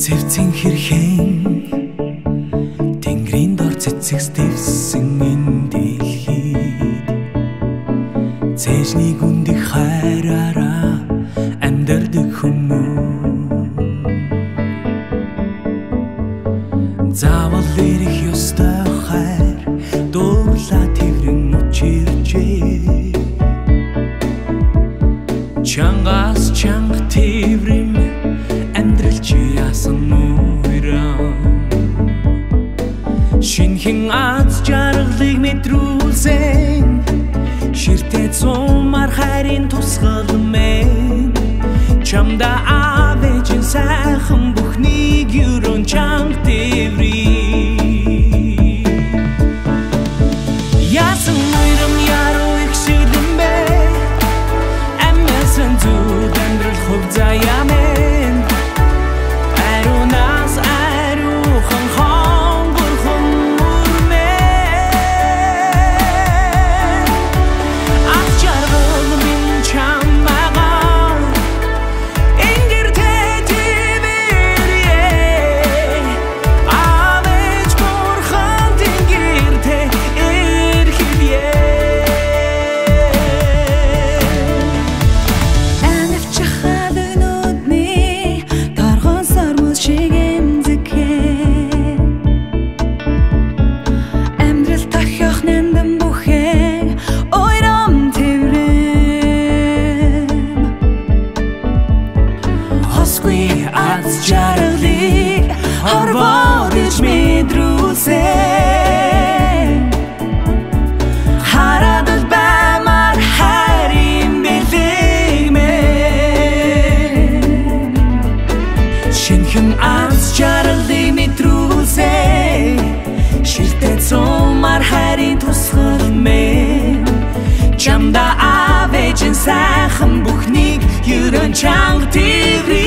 цэнхэр тэнгэрийн дор цэцэгс дэвссэн энэ дэлхийд Цээжний гүндэх хайраараа амьдардаг хүмүүн Заавал ирэх ёстой хайр дурлалаа тэврэн учирчээ Чангаас чанга тэврэн амьдрал чи яасан мөрөн Шинхэн аз жаргалыг мэдрүүлсэн Ширтээ цумар хайрын тусгал мэн Чамда авэжин сайхан бүхнийг юрон чанга тэврий Яасан мөрөн яруу их шилэн бэ Амнасан зүуд амьдрал хөв заяа мэн Аруунаас аруухан хонгорхон мөрмэн Аз жаргал минь чамайгаа Энгэртээ тэвэрье Авэж бурхан тэнгэртээ Эрхемee Анавчхад нүдний торгон сармал шиг эмзэхээ Амьдрал тахях нэндэм бүхэн ойром тэврэн Хосгүй аз жаргалыг хорвоодж мэдрүүлсэн Харадал баймар хайрын бэлэг мэн Шинхэн аз жаргалыг мэдрүүлсэн Ширтээ цумар хайрын тусгал мэн Чамда авэжин сайхан бүхнийг ерөн чанга тэврий